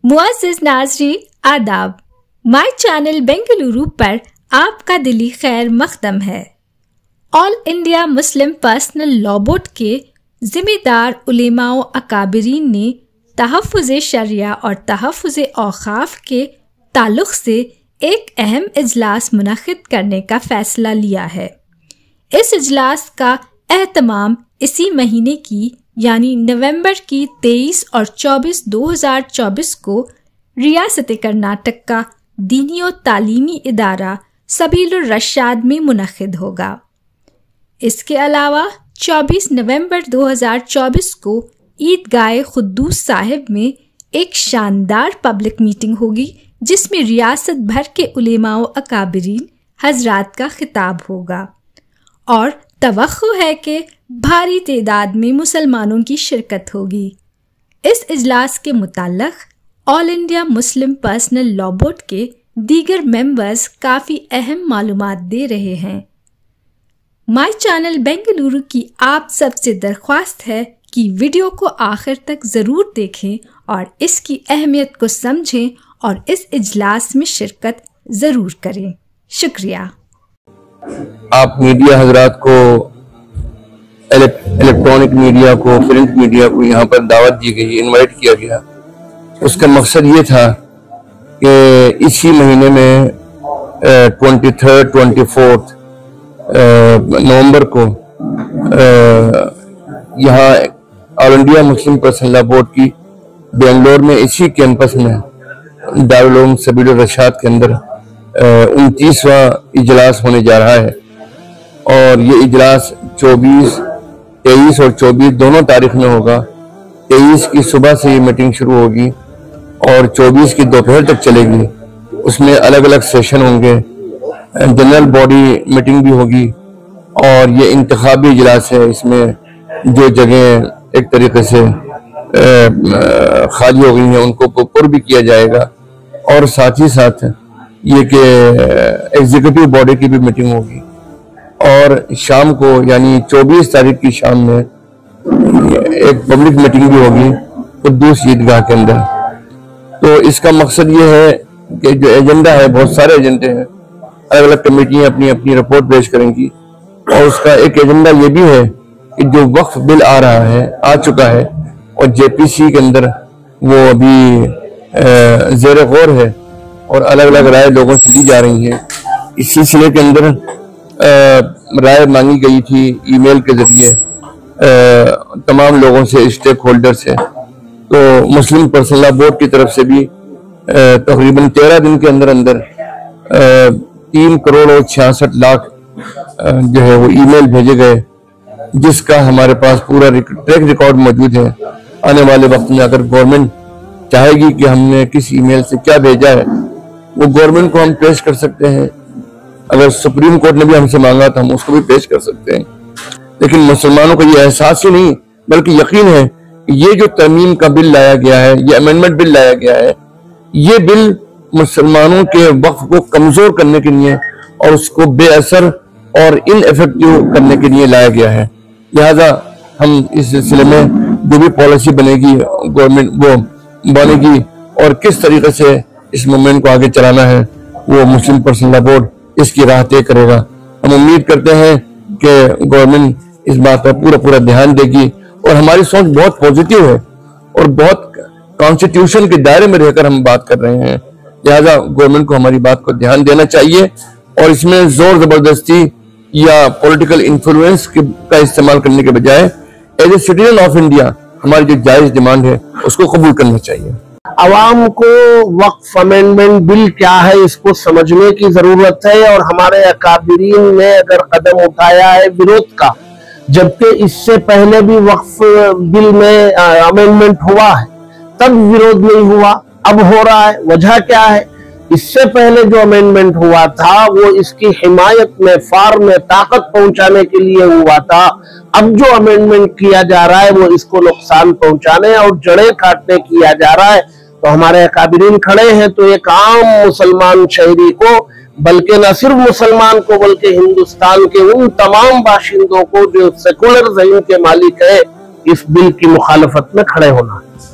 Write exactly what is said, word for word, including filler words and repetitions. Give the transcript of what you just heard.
मुअज़्ज़िज़ नाज़रीन आदाब, my channel Bengaluru पर आपका दिली खैर मक़दम है। All India Muslim personal law board के ज़िम्मेदार उलेमाओ अकाबिरीन ने तहफ़्फ़ुज़े शरिया और तहफ़्फ़ुज़े औक़ाफ़ के ताल्लुक़ से एक अहम इजलास मुनक़्क़िद करने का फ़ैसला लिया है। इस इजलास का एहतमाम इसी महीने की यानी नवंबर की तेईस और चौबीस दो हज़ार चौबीस को रियासत कर्नाटक का दीनी और तालीमी इदारा सबीलुर रशाद में मुनक़्क़िद होगा। इसके अलावा चौबीस नवंबर दो हज़ार चौबीस को ईदगाह क़ुद्दूस साहिब में एक शानदार पब्लिक मीटिंग होगी जिसमें रियासत भर के उलेमाओ अकाबिरीन हज़रात का खिताब होगा और तवक्को है कि भारी तादाद में मुसलमानों की शिरकत होगी। इस इजलास के मुताल्लिक़ all India Muslim personal law board के दीगर मेंबर्स काफ़ी अहम मालूमात दे रहे हैं। माय चैनल बेंगलुरु की आप सबसे दरख्वास्त है कि वीडियो को आखिर तक ज़रूर देखें और इसकी अहमियत को समझें और इस इजलास में शिरकत ज़रूर करें। शुक्रिया। आप मीडिया हजरात को, इलेक्ट्रॉनिक मीडिया को, प्रिंट मीडिया को यहाँ पर दावत दी गई, इनवाइट किया गया। उसका मकसद ये था कि इसी महीने में twenty third twenty fourth November को यहाँ all India Muslim personal law board की बेंगलोर में इसी कैंपस में दारुल उलूम सबीलुर रशाद के अंदर उनतीसवां इजलास होने जा रहा है और ये इजलास चौबीस तेईस और चौबीस दोनों तारीख में होगा। तेईस की सुबह से ये मीटिंग शुरू होगी और चौबीस की दोपहर तक चलेगी। उसमें अलग अलग सेशन होंगे, जनरल बॉडी मीटिंग भी होगी और ये इंतखाबी इजलास है। इसमें जो जगह एक तरीके से खाली हो गई हैं उनको पुर भी किया जाएगा और साथ ही साथ ये कि एग्जीक्यूटिव बॉडी की भी मीटिंग होगी और शाम को यानी चौबीस तारीख की शाम में एक पब्लिक मीटिंग भी होगी क़ुद्दूस ईदगाह के अंदर। तो इसका मकसद ये है कि जो एजेंडा है, बहुत सारे एजेंडे हैं, अलग अलग कमेटियां अपनी अपनी रिपोर्ट पेश करेंगी और उसका एक एजेंडा ये भी है कि जो वक्फ बिल आ रहा है, आ चुका है और जेपीसी के अंदर वो अभी ज़ेर गौर है और अलग अलग राय लोगों से ली जा रही है। इस सिलसिले के अंदर राय मांगी गई थी ईमेल के जरिए तमाम लोगों से, स्टेक होल्डर से। तो मुस्लिम पर्सनल लॉ बोर्ड की तरफ से भी तकरीबन तेरह दिन के अंदर अंदर तीन करोड़ और छियासठ लाख जो है वो ईमेल भेजे गए, जिसका हमारे पास पूरा ट्रैक रिकॉर्ड मौजूद है। आने वाले वक्त में अगर गवर्नमेंट चाहेगी कि हमने किस ईमेल से क्या भेजा है वो गवर्नमेंट को हम पेश कर सकते हैं। अगर सुप्रीम कोर्ट ने भी हमसे मांगा तो हम उसको भी पेश कर सकते हैं। लेकिन मुसलमानों को ये एहसास ही नहीं बल्कि यकीन है कि ये जो तरमीम का बिल लाया गया है, ये अमेंडमेंट बिल लाया गया है, ये बिल मुसलमानों के वक्फ को कमजोर करने के लिए और उसको बेअसर और इनइफेक्टिव करने के लिए लाया गया है। लिहाजा हम इस सिलसिले में जो भी पॉलिसी बनेगी गवर्नमेंट वो बनेगी और किस तरीके से इस मूवमेंट को आगे चलाना है वो मुस्लिम पर्सनल लॉ बोर्ड इसकी राह तय करेगा। हम उम्मीद करते हैं कि गवर्नमेंट इस बात पर पूरा पूरा ध्यान देगी और हमारी सोच बहुत पॉजिटिव है और बहुत कॉन्स्टिट्यूशन के दायरे में रहकर हम बात कर रहे हैं। लिहाजा गवर्नमेंट को हमारी बात को ध्यान देना चाहिए और इसमें जोर जबरदस्ती या पॉलिटिकल इन्फ्लुएंस का इस्तेमाल करने के बजाय as a citizen of India हमारी जो जायज डिमांड है उसको कबूल करना चाहिए। अवाम को वक्फ अमेंडमेंट बिल क्या है इसको समझने की जरूरत है और हमारे अकाबिरीन ने अगर कदम उठाया है विरोध का, जबकि इससे पहले भी वक्फ बिल में अमेंडमेंट हुआ है तब विरोध नहीं हुआ, अब हो रहा है। वजह क्या है? इससे पहले जो अमेंडमेंट हुआ था वो इसकी हिमायत में, फार में ताकत पहुंचाने के लिए हुआ था। अब जो अमेंडमेंट किया जा रहा है वो इसको नुकसान पहुंचाने और जड़ें काटने किया जा रहा है। तो हमारे अकाबिरीन खड़े हैं तो एक आम मुसलमान शहरी को, बल्कि न सिर्फ मुसलमान को बल्कि हिंदुस्तान के उन तमाम बाशिंदों को जो सेकुलर ज़हन के मालिक है, इस बिल की मुखालफत में खड़े होना है।